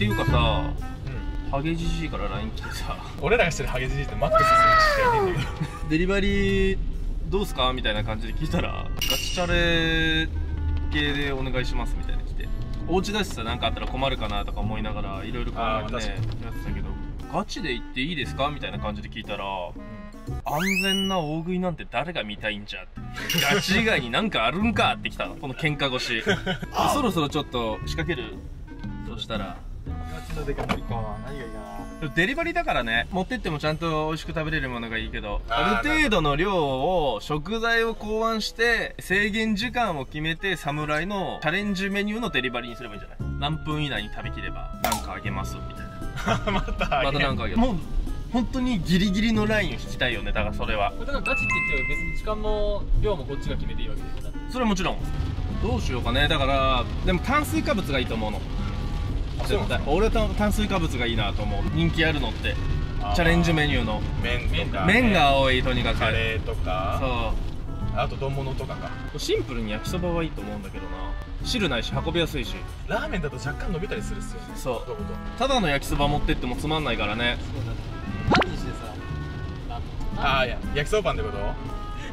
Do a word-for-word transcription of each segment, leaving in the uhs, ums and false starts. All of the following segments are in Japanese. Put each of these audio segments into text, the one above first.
っていうかさ、ハゲじじいから ライン 来てさ、 俺らがしてるハゲじじいってマックスするしかいねえんだけどデリバリーどうすかみたいな感じで聞いたら、ガチチャレ系でお願いしますみたいな来て、お家だしさ、なんかあったら困るかなとか思いながらいろいろ考えてねやってたけど、ガチで行っていいですかみたいな感じで聞いたら、安全な大食いなんて誰が見たいんじゃって、ガチ以外になんかあるんかってきたの、この喧嘩越しそろそろちょっと仕掛ける。そしたらガチのデカ盛りか、何がいいな。 デリバリーだからね、持ってってもちゃんと美味しく食べれるものがいいけど、 あある程度の量を食材を考案して制限時間を決めて、侍のチャレンジメニューのデリバリーにすればいいんじゃない？何分以内に食べきればなんかあげますみたいなまたあげまたなんかあげる。もう本当にギリギリのラインを引きたいよね。だからそれはだからガチって言って別に時間も量もこっちが決めていいわけですよ。 それはもちろん。どうしようかね。だからでも炭水化物がいいと思うの。絶対俺は炭水化物がいいなと思う。人気あるのってチャレンジメニューの麺とか、 麺が多い。とにかくカレーとか、 そう、 あと丼物とかか。 シンプルに焼きそばはいいと思うんだけどな。汁ないし運びやすいし。 ラーメンだと若干伸びたりするっすよね。 そうどことただの焼きそば持ってってもつまんないからね。 そうだね。パンにしてさ、 ああ、いや焼きそばパンってこと？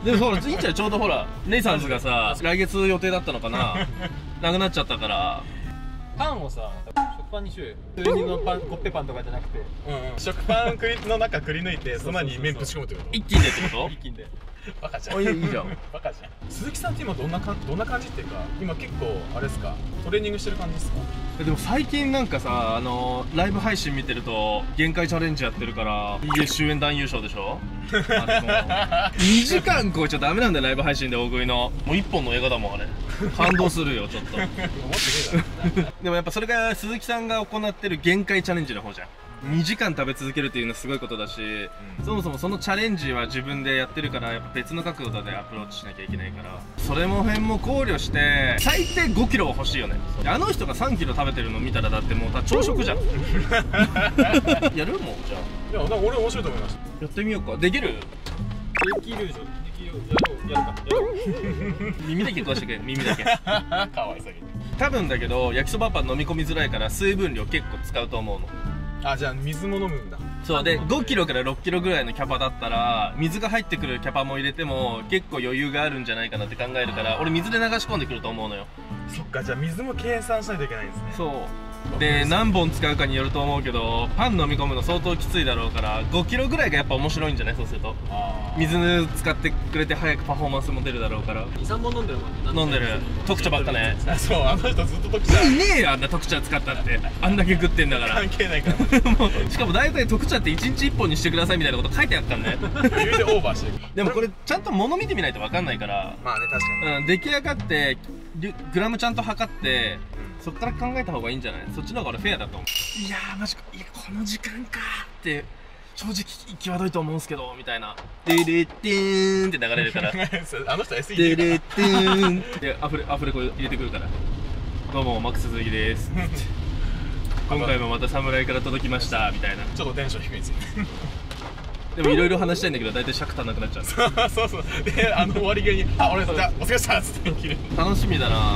でもほらいいんちゃう、ちょうどほらネイサンズがさ来月予定だったのかななくなっちゃったから、 パンをさ、食パンにしようよ。普通のパン、コッペパンとかじゃなくて、 うんうん、食パンくりの中くり抜いてその前に麺ぶち込むってこと？ 一気にでってこと一気にで。 バカじゃん。 おいいいじゃんバカじゃん。鈴木さんって今どんなかどんな感じっていうか、今結構あれですか、トレーニングしてる感じですか？ でも最近なんかさ、あのライブ配信見てると限界チャレンジやってるから、 イーエス 終演団優勝でしょあのにじかん超えちゃダメなんだよ、ライブ配信で大食いの。もういっぽんの映画だもんあれ。感動するよちょっと思ってねえだろでもやっぱそれが鈴木さんが行ってる限界チャレンジの方じゃん。にじかん食べ続けるっていうのはすごいことだし、うん、そもそもそのチャレンジは自分でやってるから、やっぱ別の角度でアプローチしなきゃいけないから、それも辺も考慮して最低ごキロは欲しいよね。あの人がさんキロ食べてるの見たらだってもう朝食じゃんやるもんじゃあ。 いや、なんか俺面白いと思いました。 やってみようか。できる？ できるでしょ。できる。やろう。やるか。やろう。 耳だけ食わしてくれ。耳だけかわいさげに。 多分だけど焼きそばパン飲み込みづらいから水分量結構使うと思うの。 あ、じゃあ水も飲むんだ。 そうでごキロからろっキロぐらいのキャパだったら、水が入ってくるキャパも入れても結構余裕があるんじゃないかなって考えるから、俺水で流し込んでくると思うのよ。 そっか、じゃあ水も計算しないといけないんですね。 そうで何本使うかによると思うけど、パン飲み込むの相当きついだろうから、ごキロぐらいがやっぱ面白いんじゃない？そうすると水使ってくれて早くパフォーマンスも出るだろうから。 にさんぼん飲んでるもんね。 飲んでる特茶ばっかね。 あ、そう、あの人ずっと特茶。 いねえよあんな特茶使ったって。あんだけ食ってんだから関係ないからもうしかも大体特茶っていちにちいっぽんにしてくださいみたいなこと書いてあったんね余裕でオーバーしてる。 でもこれちゃんと物見てみないと分かんないから。 まあね、確かに。 うん、出来上がってグラムちゃんと測って、そっから考えた方がいいんじゃない？そっちの方が俺フェアだと思う。いやーマジか、いやこの時間かーって正直際どいと思うんすけどみたいな。でれってーんって流れるからあの人 エスイーでれってーんでアフレアフレコ入れてくるから、どうもマックス鈴木です今回もまた侍から届きましたみたいな。 ちょっとテンション低いですよねでもいろいろ話したいんだけど大体尺足んなくなっちゃうそうそう。で、あの終わり際に「あ、俺じゃあお疲れっした」っつって切る。 楽しみだな。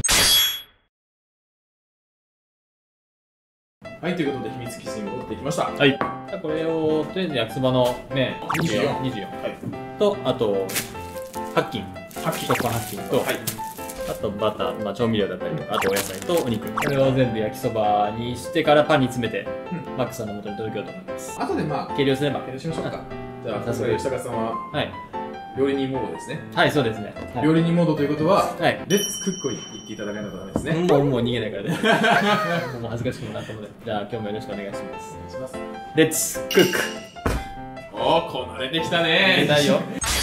はい、ということで秘密基地に戻ってきました。 はい。 じゃあこれをとりあえず焼きそばの麺にじゅうよんにじゅうよんはいと、あと八斤八斤食パン八斤と、 はい。 あとバター、まあ、調味料だったりとか、あとお野菜とお肉、これを全部焼きそばにしてからパンに詰めて、 うんマックさんの元に届けようと思います。 後でまあ計量すれば。 計量しましょうか。じゃあ早速吉高さんははい料理人モードですね。 はい、そうですね。はい料理人モードということははいレッツクックを言っていただかないとダメですね。 もうもう逃げないからねもう恥ずかしくもなったので、じゃあ今日もよろしくお願いします。 お願いします。 レッツクック。 おー、こなれてきた入ねれたいよ。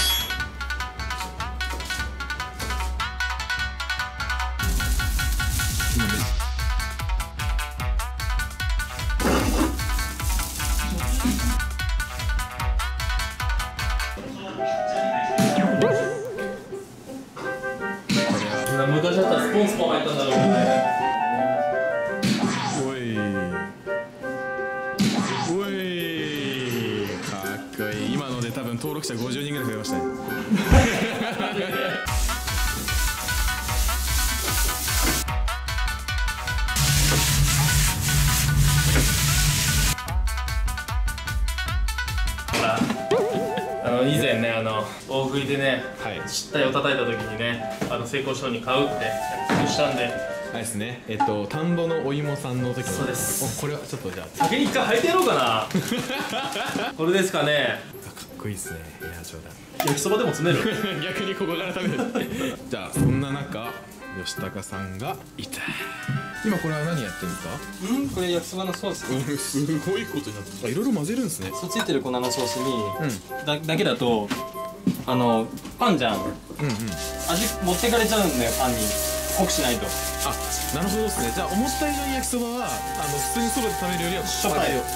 昔だったらスポンスポン入ったんだろうね。 おいおい、かっこいい。今ので多分登録者ごじゅうにんぐらい増えましたねあの大食いでね、 はい、 失態を叩いた時にね、あの成功賞に買うって約束したんで。 あれですね、えっと田んぼのお芋さんの時の。 そうです。 お、これはちょっとじゃあ先に一回履いてやろうかなこれですかね。 かっこいいですね。いや、冗談。 焼きそばでも詰める逆にここから食べるじゃあそんな中吉高さんがいた。今これは何やってるんですか？ うんこれ焼きそばのソース。 すごいことになってる。いろいろ混ぜるんですね。 そうついてる粉のソースに、 うん、 だ, だけだとあのパンじゃん、うんうん、味持ってかれちゃうんだよ。パンに濃くしないと。 あ、なるほどですね。じゃあ思った以上に焼きそばはあの普通にそばで食べるよりはしょっぱいよ。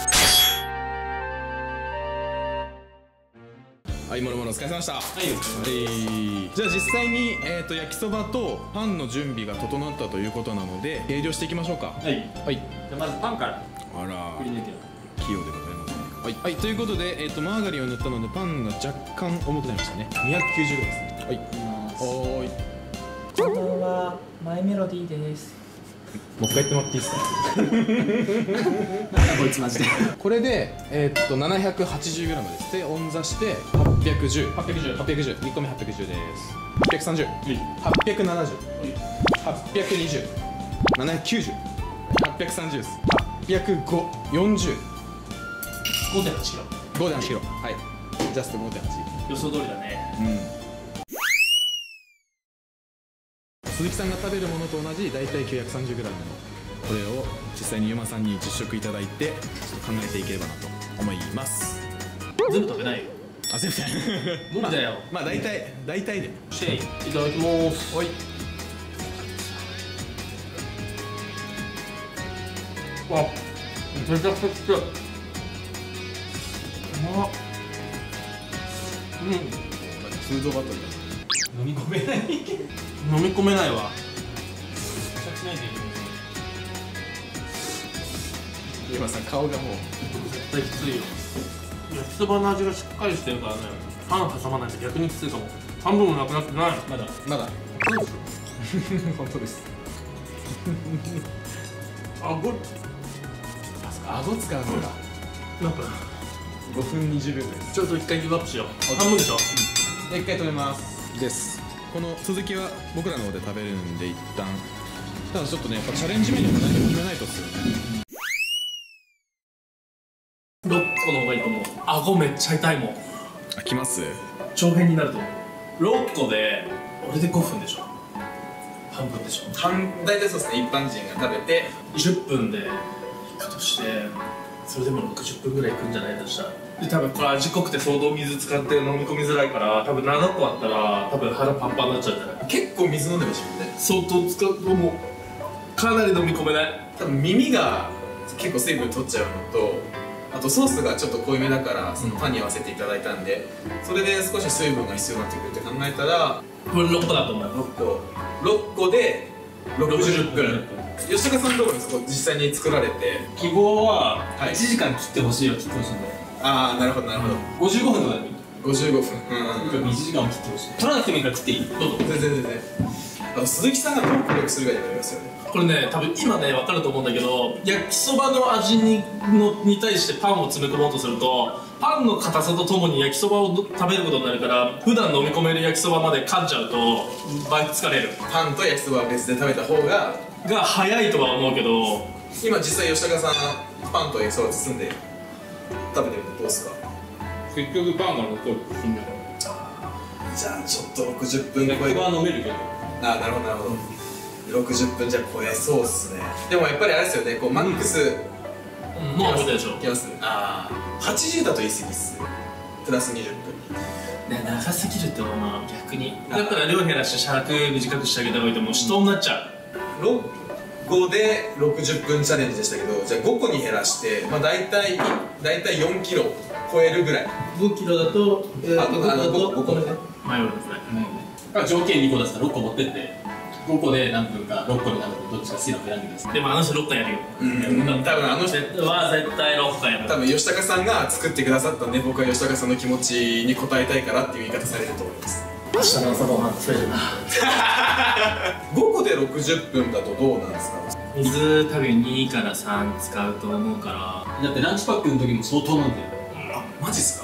はい、もろもろお疲れ様でした。はい、 はいじゃあ実際に、えー、と焼きそばとパンの準備が整ったということなので計量していきましょうか。 はいはい。 じゃあまずパンからあらくり抜いてる。 器用でございますね。はい、はい、ということで、えー、とマーガリンを塗ったのでパンが若干重くなりましたね。にひゃくきゅうじゅうグラムですね。はい。おーい。 こんばんは、マイメロディーです。 もう一回やってもらっていいですか？ こいつマジでこれで、えー、っと ななひゃくはちじゅうグラム です。で、オンザしてはっぴゃくじゅう、はっぴゃくじゅう、はっぴゃくじゅう、にこめはっぴゃくじゅうです。はっぴゃくさんじゅう、はっぴゃくななじゅう、はっぴゃくにじゅう、ななひゃくきゅうじゅう、はっぴゃくさんじゅうです。はっぴゃくご、よんじゅう、 ごてんはちキロ。 ごてんはちキロ。はい。ジャスト ごてんはち。 予想通りだね。 うん。鈴木さんが食べるものと同じ大体 きゅうひゃくさんじゅうグラム のこれを実際にゆまさんに実食いただいてちょっと考えていければなと思います。 全部食べないよ。 あ、全部無理だよ。 まあ大体大体でシェイいただきます。 はい。 わ、めちゃくちゃうまっ。うん。 フードバトルだ。 飲み込めない飲み込めないわ。 しないでいい。 ゆまさん顔がもう絶対きついよ。焼きそばの味がしっかりしてるからね、パン挟まないと逆にきついかも。半分もなくなってない。 まだまだ本当です。 あご顎使うのか。 なんかごふんにじゅうびょうぐらいです。 ちょっと一回ギブアップしよう。半分でしょ。 で一回止めますです。この続きは僕らの方で食べるんで一旦。ただちょっとね、やっぱチャレンジメニューも何も決めないとっすよね。 ろっこの方がいいと思う。顎めっちゃ痛いもん。 あ、きます。 長編になると思う。ろっこで俺でごふんでしょ。半分でしょ。 半大体そうですね。一般人が食べてじゅっぷんでいくとして、それでもろくじゅっぷんぐらいいくんじゃないとしたら。で多分これ味濃くて相当水使って飲み込みづらいから、多分ななこあったら多分腹パンパンになっちゃうんじゃない。 結構水飲んでましたもんね。 相当使うともうかなり飲み込めない。 多分耳が結構水分取っちゃうのと、あとソースがちょっと濃いめだからそのパンに合わせていただいたんで、それで少し水分が必要になってくるって考えたらこれろっこだと思う。 ろっころっこでろくじゅっぷん。吉高さんのところにそこ実際に作られて、 希望ははいいちじかん切ってほしいよ。切ってほしいんだよ。 ああなるほどなるほど、 ごじゅうごふんとかでもいい。 ごじゅうごふん、うんうん、 いちじかんを切ってほしい。取らなくてもいいから食っていい。どうぞ。 全然全然。あの鈴木さんがどう協力するかになりますよね。 これね、多分今ね分かると思うんだけど、焼きそばの味にのに対してパンを詰め込もうとすると、パンの硬さとともに焼きそばを食べることになるから、普段飲み込める焼きそばまで噛んじゃうと倍疲れる。 パンと焼きそばは別で食べた方がが早いとは思うけど、 今実際吉高さんパンと焼きそば包んで食べてるのどうですか？ 結局パンが残る。 じゃあちょっとろくじゅっぷん超え。 焼きそばは飲めるけど。 ああなるほどなるほど。ろくじゅっぷんじゃ超えそうっすね。でもやっぱりあれですよね、こうマックス、 うん、もう覚えたでしょ。 いきます。ああはちじゅうだと言い過ぎっす。プラスにじゅっぷん。 ね、長すぎるって思うな、逆に。だったら量減らして尺短くしてあげた方がいいと思う。死闘になっちゃう。 ろっこでろくじゅっぷんチャレンジでしたけど、じゃあごこに減らして、まあ大体大体よんキロ超えるぐらい。 ごキロだと、えー、 あとあのごこね。 迷うんですね。 うん、条件にこ出したらろっこ持ってってごこで何分かろっこで何分どっちか好きなの選んでください。 でもあの人ろっこやるよ。 うん多分あの人は絶対ろっこやる。 多分吉高さんが作ってくださったんで、僕は吉高さんの気持ちに応えたいからっていう言い方されると思います。 明日の朝ごはん増えるな。 ごこでろくじゅっぷんだとどうなんですか？ 水多分にからさん使うと思うから。 だってランチパックの時も相当飲んでる。 あマジっすか？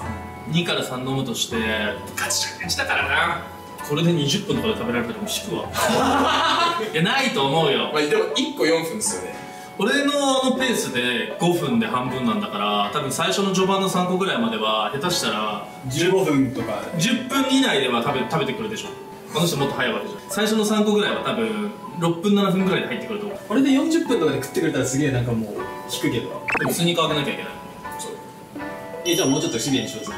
にからさん飲むとしてガチガチだからな。これでにじゅっぷんとかで食べられたらもう引くわ。いやないと思うよ。 まあでもいっこよんぷんですよね。 俺のあのペースでごふんで半分なんだから、多分最初の序盤のさんこぐらいまでは下手したらじゅうごふんとかじゅっぷん以内では食べ食べてくるでしょ。あの人もっと早いわけじゃん。最初のさんこぐらいは多分ろっぷんななふんぐらいで入ってくると思う。 これでよんじゅっぷんとかで食ってくれたらすげえなんかもう引くけど。 でもスニーカー開けなきゃいけない。 そうえじゃあもうちょっとシビアにしようぜ。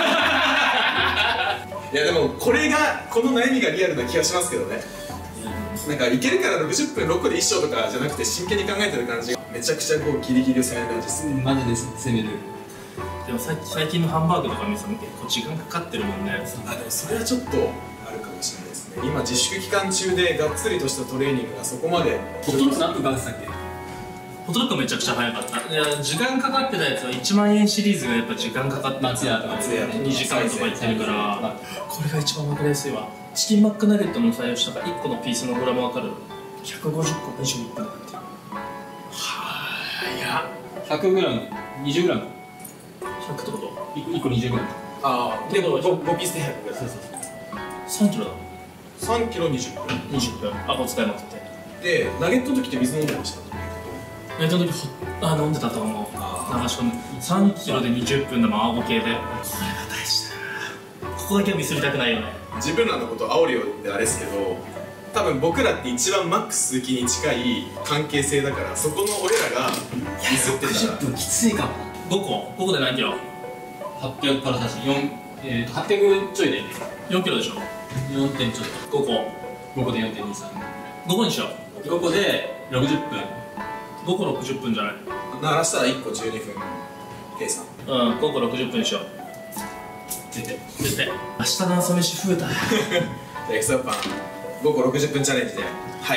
いやでもこれがこの悩みがリアルな気がしますけどね。なんかいけるからろくじゅっぷんろっこで一升とかじゃなくて真剣に考えてる感じがめちゃくちゃこうギリギリを攻める感じですね。 マジで攻める。 でもさ最近のハンバーグとか見ても結構時間かかってるもんね。 あでもそれはちょっとあるかもしれないですね。今自粛期間中でがっつりとしたトレーニングがそこまでホットドッグ何分かかってたっけ？ ホットドッグめちゃくちゃ早かった。いや時間かかってたやつはいちまんえんシリーズがやっぱ時間かかってた。 松屋とか松屋にじかんとかいってるから、これが一番分かりやすいわ。チキンマックナゲットの採用したからいっこのピースのグラム分かる？ひゃくごじゅっこにじゅういっぷんだって。はーやひゃくグラム、にじゅうグラム、 ひゃくってこといっこにじゅうグラム。 ああでも ごピースでひゃくぐらい。そうそうさんキロだ。 さんキロにじゅっぷんにじゅっぷん。あ、お使いまくって。 でナゲットの時って水飲んでました？ ナゲットの時ほあ飲んでたと思う。流し込むさんキロでにじゅっぷんでも青ボ系で。これが大事だな。ここだけはミスりたくないよね。 自分らのこと煽るようであれですけど、多分僕らって一番マックス鈴木に近い関係性だから、そこの俺らがミスってたらろくじゅっぷんきついかも。 ごこごこで何キロ？ はっぴゃくからさしよん、えーとはっぴゃくちょいでよんキロでしょ。 よんてんちょっごこ。 とごこで よんてんにさん、 ごこにしよごこでろくじゅっぷん。 う。ごころくじゅっぷんじゃない。 鳴らしたらいっこじゅうにふん計算。 うん、ごころくじゅっぷんにしよう。 出て出て。明日の朝飯増えた。 じゃあエクサパンごころくじゅっぷんチャレンジで、はい、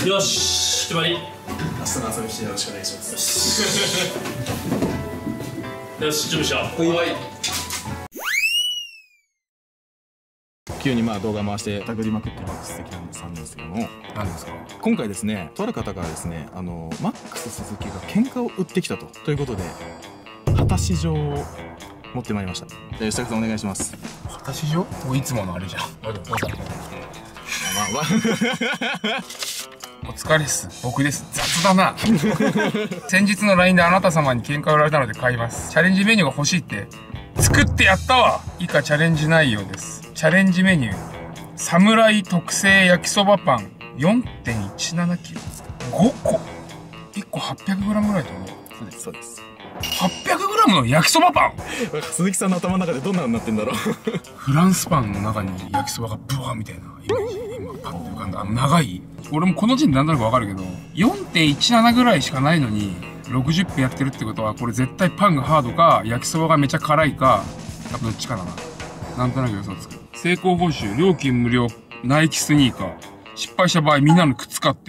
よし決まり。 明日の朝飯よろしくお願いします。 よし準備しよう。 はい。 急にまあ動画回してたぐりまくってる鈴木さんですけども、何ですか今回ですね、とある方からですね、あのマックス鈴木が喧嘩を売ってきたとということで果たし状を持ってまいりました。じゃあ吉高さんお願いします。 果たし状？もういつものあれじゃん。 まあまあお疲れっす。僕です。雑だな。先日の ライン であなた様に喧嘩売られたので買います。チャレンジメニューが欲しいって作ってやったわ。以下チャレンジ内容です。チャレンジメニュー、侍特製焼きそばパン よんてんいちななキロ、ごこ、いっこ はっぴゃくグラム ぐらいってこと？ そうですそうです。 はっぴゃくグラム の焼きそばパン。 鈴木さんの頭の中でどんなのになってんだろう。 フランスパンの中に焼きそばがブワーみたいなイメージ、今パッと浮かんだ。あの長い、俺もこの時点で何となく分かるけど よんてんいちなな ぐらいしかないのにろくじゅっぷんやってるってことは、これ絶対パンがハードか焼きそばがめちゃ辛いか、どっちかだな。なんとなく予想つく。成功報酬料金無料ナイキスニーカー、失敗した場合みんなの靴買って。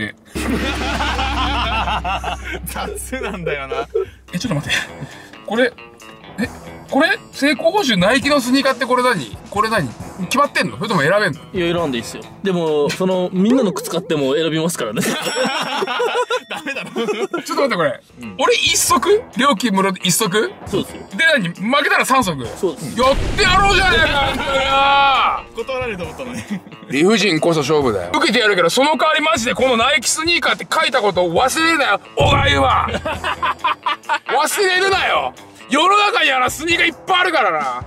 雑なんだよな。 えちょっと待って、これえこれ成功報酬ナイキのスニーカーって、これ何これ何決まってんの？それとも選べんの？ いや選んでいいっすよ。でもそのみんなの靴買っても選びますからね。 ダメだろ。 ちょっと待ってこれ、うん、俺一足料金無料で一足？ そうですよ。 で何負けたら三足？ そうです。 やってやろうじゃねえか。 断られると思ったのに。 理不尽こそ勝負だよ。受けてやるけど、その代わりマジでこのナイキスニーカーって書いたことを忘れるなよ、おがゆは。忘れるなよ。世の中にあらスニーカーいっぱいあるからな。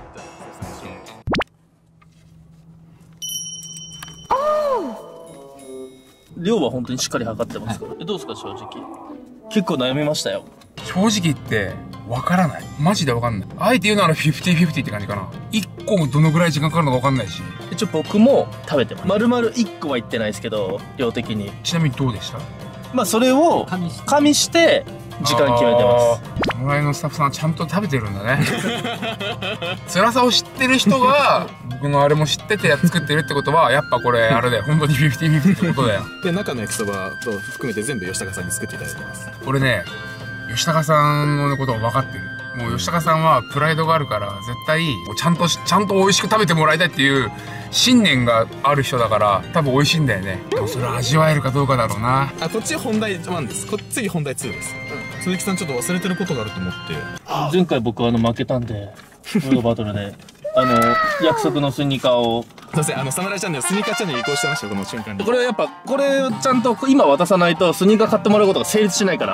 量は本当にしっかり測ってますから。どうですか正直。結構悩みましたよ。 正直言ってわからない。マジでわかんない。あえて言うならフィフティフィフティって感じかな。いっこもどのぐらい時間かかるのかわかんないし。 一応僕も食べてます。丸々いっこはいってないですけど、量的に。 ちなみにどうでした？ まあそれを加味して時間決めてます。 侍のスタッフさんはちゃんと食べてるんだね。辛さを知ってる人が僕のあれも知ってて作ってるってことは、やっぱこれあれだよ、本当にフィフティフィフティってことだよ。 で中の焼きそばと含めて全部吉高さんに作っていただいてます。 俺ね、吉高さんのことを分かってる。もう吉高さんはプライドがあるから、絶対ちゃんとちゃんと美味しく食べてもらいたいっていう信念がある人だから、多分美味しいんだよね。でもそれ味わえるかどうかだろうな。 あ、こっち本題いちです。こ次本題にです。うん、鈴木さんちょっと忘れてることがあると思って。 前回僕あの負けたんで、このバトルであの約束のスニーカーを。 すいません、あのサムライチャンネルスニーカーチャンネル移行してましたよ、この瞬間に。 これやっぱこれをちゃんと今渡さないとスニーカー買ってもらうことが成立しないから。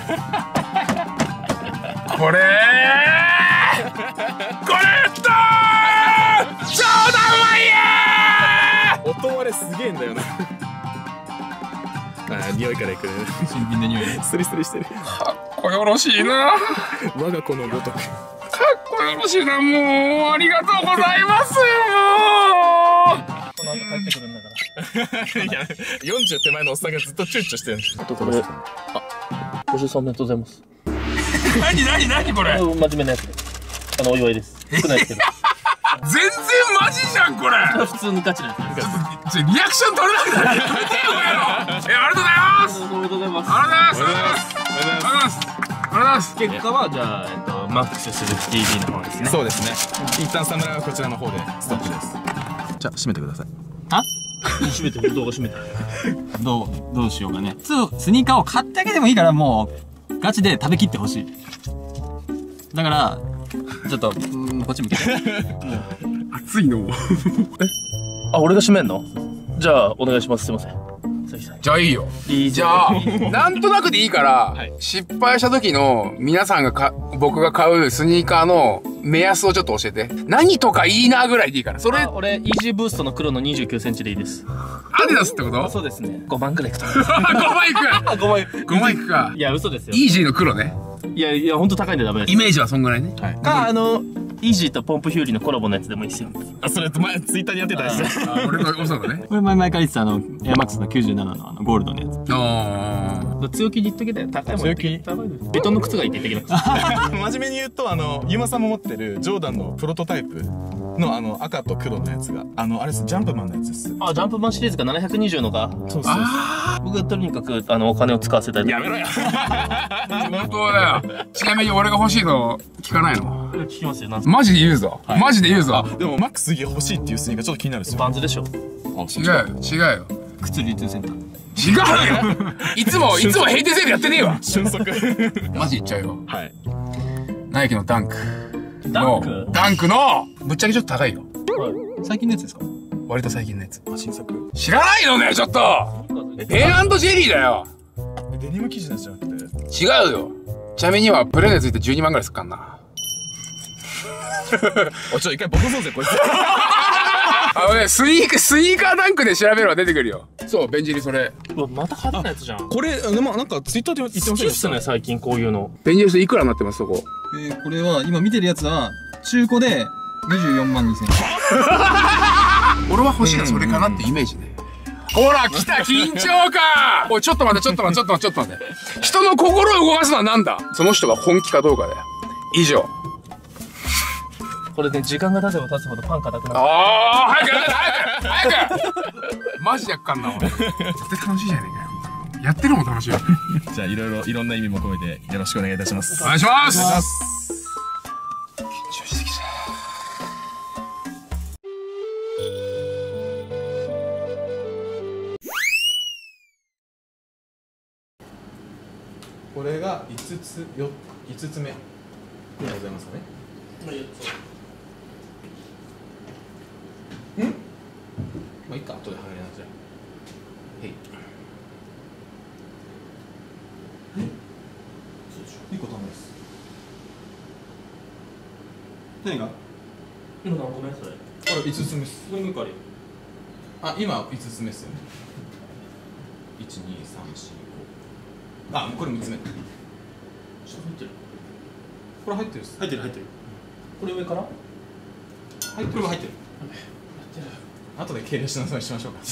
これーこれとー超だうまいやー。 音割れすげえんだよな。あー、匂いからいく。 新品の匂い。 スリスリしてる。 かっこよろしいな。 我が子のごとく。 かっこよろしいな。もうありがとうございます。もうこの後帰ってくるんだから。 いや、よんじゅう手前のおっさんがずっとチュッチュしてる。 あとこれ、あ、ご出産おめでとうございます。 何何何これ。 真面目なやつで。あのお祝いです。少ないですけど。 全然マジじゃんこれ。 普通にガチなやつです。 ちょリアクション取れなくなる。やめてよこれよ。え、ありがとうございます。 おめでとうございます。 ありがとうございます。ありがとうございます。ありがとうございます。ありがとうございます。 結果はじゃあ、えっと、マックスする ティービー の方ですね。 そうですね。一旦サムライはこちらの方でストップです。じゃあ閉めてください。 あ閉めて、動画閉めて。 どう、どうしようかね。普通、スニーカーを買ってあげてもいいから、もう、ガチで食べきってほしい。だから、ちょっと、うんこっち向けて。 熱いの。 あ、俺が閉めんの？じゃあ、お願いします。すいません。 じゃあいいよ。 いいじゃあ、なんとなくでいいから、失敗した時の皆さんがか、僕が買うスニーカーの目安をちょっと教えて。何とかいいなぐらいでいいから。それ、 あ、俺、イージーブーストの黒のにじゅうきゅうセンチでいいです。 アディダスってことそうですね。ごまんくらいいくと。 ごまんいくあ、ごまん。 ごまんいくか。 いや、嘘ですよ。 イージーの黒ね。 いやいや、ほんと高いんでダメです。 イメージはそんぐらいね。 か、あの、イージーとポンプヒューリーのコラボのやつでもいいですよ。 あ、それ前ツイッターにやってたやつ。 あ、俺の、そうだね。 これ前々から言ってたあの、エアマックスのきゅうじゅうななのあの、ゴールドのやつ。 あ強気に言っとけたよ。高いもん。 強気高いです。ベトンの靴がいいって言ってきました。 真面目に言うと、あの、ユーマさんも持ってるジョーダンのプロトタイプのあの、赤と黒のやつが、あの、あれです、ジャンプマンのやつです。 あ、ジャンプマンシリーズがななひゃくにじゅうのが。 そうそうそう。 僕はとにかく、あの、お金を使わせたい。 やめろよ。 本当だよ。ちなみに俺が欲しいの聞かないの？ 聞きますよ。なんすかマジで言うぞ。マジで言うぞ。 でも、マックスギ欲しいっていうスニーカーちょっと気になるんですよ。 バンズでしょ。 違うよ、違うよ。 靴流通センター。 違うよ。いつも、いつも閉店セールやってねえわ。 瞬足。 マジ言っちゃうよ。 はい。 ナイキのダンク。 ダンクダンクの、ぶっちゃけちょっと高いよ。 最近のやつですか？ 割と最近のやつ。 あ、新作。 知らないのね、ちょっと。ペン&ジェリーだよ。 デニム生地のやつじゃなくて。 違うよ。ちなみにはプレネついてじゅうにまんぐらいすっかんな。 おい、ちょ、一回ボコそうぜ、こいつ。 あのね、スニーカー、スニーカーダンクで調べれば出てくるよ。そう、ベンジリそれ。 うわ、また派手なやつじゃん。 これ、でもなんかツイッターで言ってませんでした好きっすね、最近こういうの。 ベンジリそれいくらになってます、そこ。 えー、これは、今見てるやつは、中古でにじゅうよんまんにせんえん。 俺は欲しいのそれかなってイメージね。ほら、来た、緊張感。おい、ちょっと待って、ちょっと待って、ちょっと待って、ちょっと待って。人の心を動かすのはなんだ？その人が本気かどうかだよ。以上。 これね、時間が経てば経つほどパン硬くなる。 ああ、早く早く早く早くマジでやっかんな、俺。絶対楽しいじゃねえかよ。やってるのも楽しいよ。 じゃあ、いろいろ、いろんな意味も込めて、よろしくお願いいたします。 お願いします。 お願いします。 緊張してきた。 これがいつつ、よ、いつつめでございますかね。ん？まあいいか、後で剥がれなくちゃ。へい。え？いいことないです。何が？ 今何個目それ？ これいつつめっす。 これもう一個あるよ。 あ、今いつつめっすよね。いち、に、さん、し、ご。あ、これみっつめ。 入ってる。 これ入ってるっす。 入ってる入ってる。これ上から？ 入ってる。これも入ってる。後で計量しなさいしましょうか。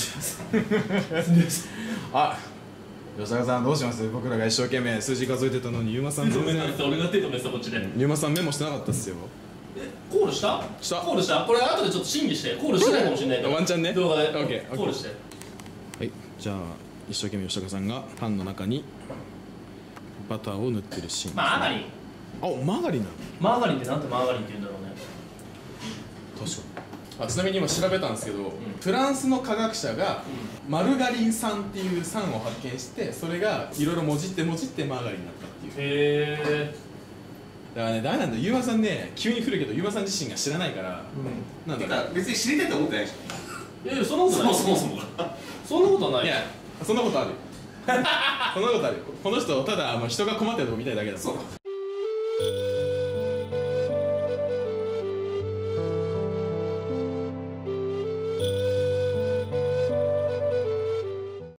あ、吉高さんどうします？僕らが一生懸命数字数えてたのにユーマさん全然俺が手止めてたこっちで。 ユーマさんメモしてなかったっすよ。 え、コールした？ したコールした？これ後でちょっと審議してコールしてないかもしれないから。 ワンチャンね。 動画で。 オッケー。 コールして。 はい。じゃあ一生懸命吉高さんがパンの中にバターを塗ってるシーン。 マーガリン。 あ、マーガリンなの？ マーガリンってなんてマーガリンって言うんだろうね。 確かに。あ、ちなみに今調べたんですけど、うん、フランスの科学者が、うん、マルガリン酸っていう酸を発見して、それがいろいろもじってもじってマーガリンになったっていう。 へえ。 からねダメなんだよ。ゆうまさんね急に来るけどゆうまさん自身が知らないから、なんだろう、 別に知りたいと思ってないでしいやいやそんなことないょそもそもがそんなことないいやそんなことあるよそんなことあるよ。この人ただあの人が困ってるとこ見たいだけだもん。 そう